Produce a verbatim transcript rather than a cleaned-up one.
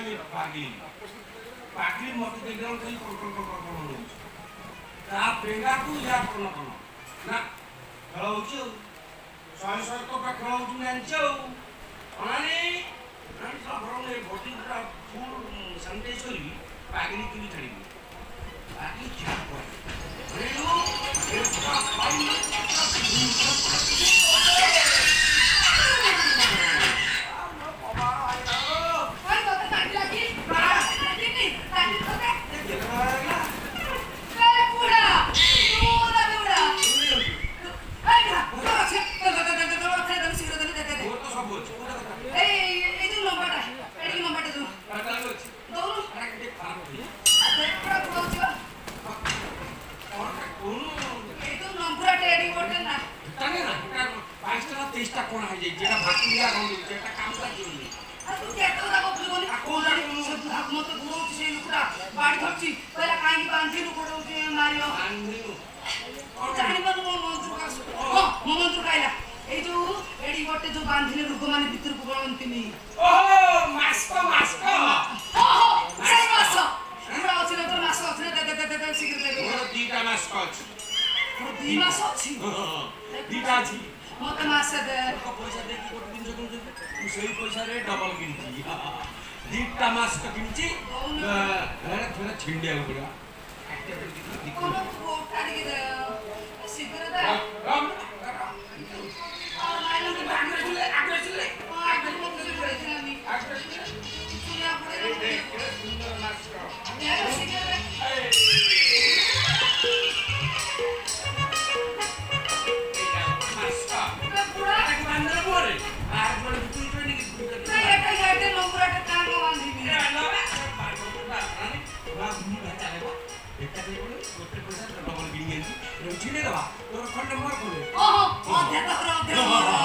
ये पागली पागली मत देखल कहीं कंट्रोल कंट्रोल हो ता पेंगा को या कोन कोन ना खेलौछु सय सय तो का खेलौछु नांचो अनानी नानी सबरने बॉडी पूरा फुल सैनिटाइज करी पागली की छड़ी पागली क्या कर अरे लो ये पूरा फाइन Oh, oh, oh,